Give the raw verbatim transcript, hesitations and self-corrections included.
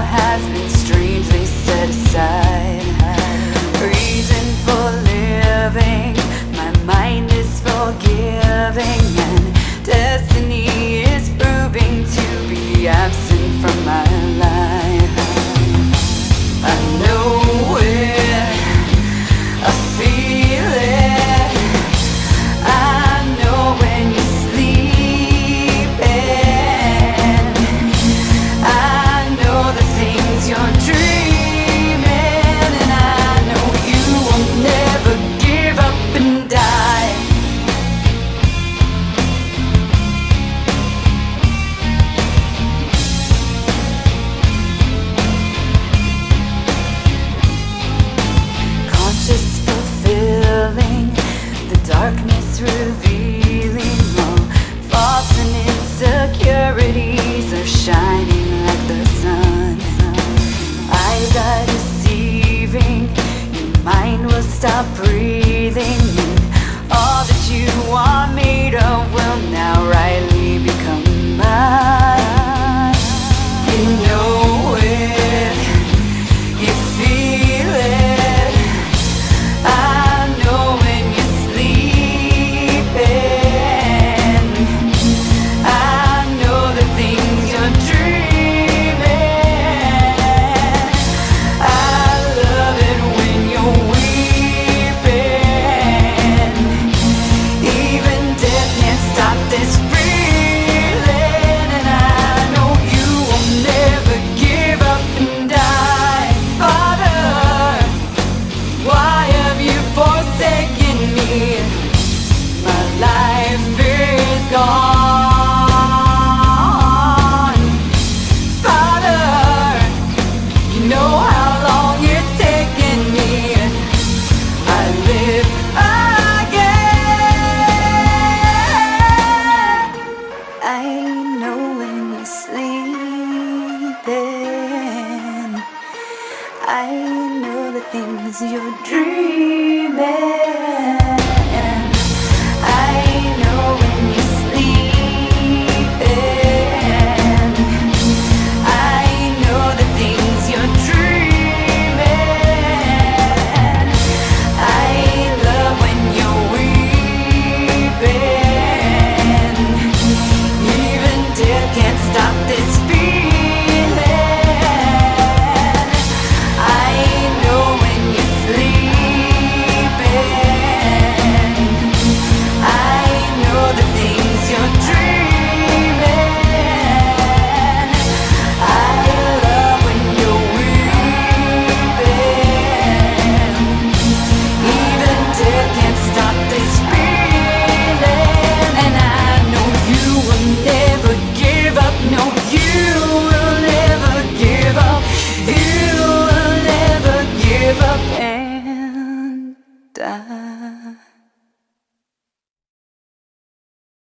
has been strangely set aside. Reason for living, my mind is forgiving, and destiny is proving to be absent from my life. I know it, I feel it, I know when you're sleeping, I know the things you're dreaming, and I know you will never give up and die. Conscious fulfilling, the darkness revealing all faults and insecurities are shining like the sun. Eyes are deceiving, your mind will stop breathing, and all that you are made of will now rightly become mine. You know it, you feel it, I know when you're sleeping, I know the things you're dreaming, I love it when you're weeping. Even death can't stop this feeling, and I know you will never give up and die. Father, why have you forsaken me? My life is gone. Father, you know how long it's taken me. I live again. I know when you're sleeping, I know the things you're dreaming.